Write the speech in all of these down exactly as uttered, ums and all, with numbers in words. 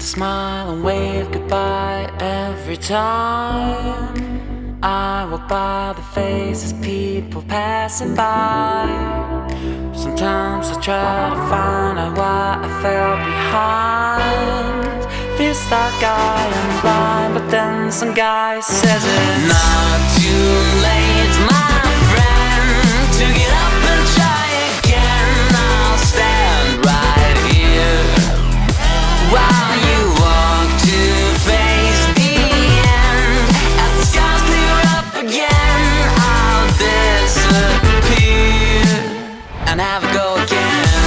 smile and wave goodbye every time I walk by the faces people passing by. Sometimes I try to find out why I fell behind. Feels like I am blind, but then some guy says it's not too late, my friend, to get up and try again. I'll stand right here while you walk to face the end. As the skies clear up again, I'll disappear and have a go again.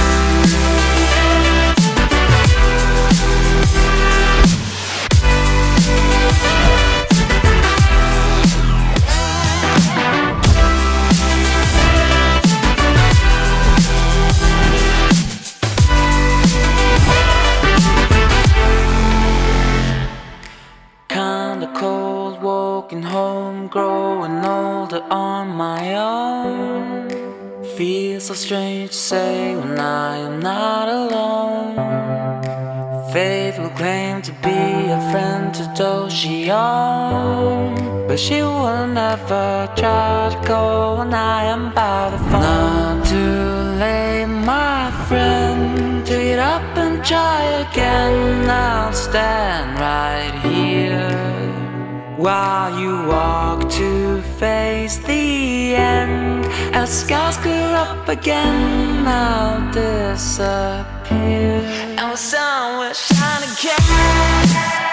Kinda cold, walking home, growing older on my own. Feels so strange to say when I am not alone. Faith will claim to be a friend to those she owns, but she will never try to go when I am by the phone. Not too late, my friend, to get up and try again. I'll stand right here while you walk to face the end. As skies clear up again, I'll disappear and the sun will shine again.